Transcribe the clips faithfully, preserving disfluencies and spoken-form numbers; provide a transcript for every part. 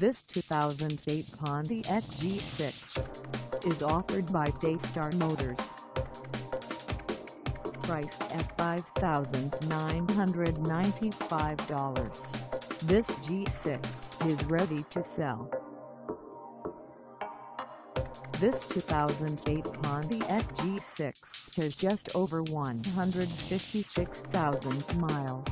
This two thousand eight Pontiac G six is offered by Daystarr Motors. Priced at five thousand nine hundred ninety-five dollars, this G six is ready to sell. This two thousand eight Pontiac G six has just over one hundred fifty-six thousand miles.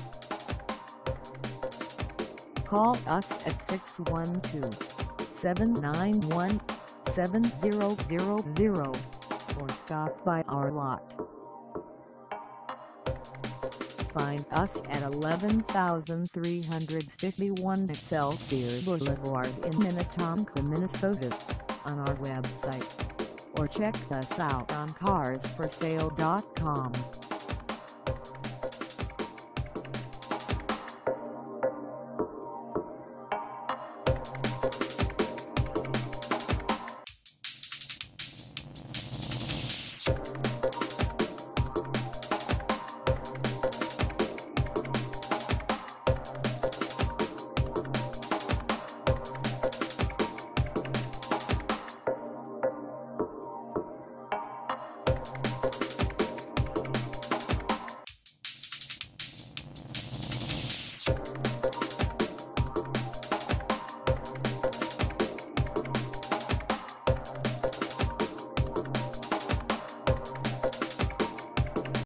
Call us at six one two, seven nine one, seven zero zero zero or stop by our lot. Find us at eleven thousand three hundred fifty-one Excelsior Boulevard in Minnetonka, Minnesota, on our website, or check us out on cars for sale dot com.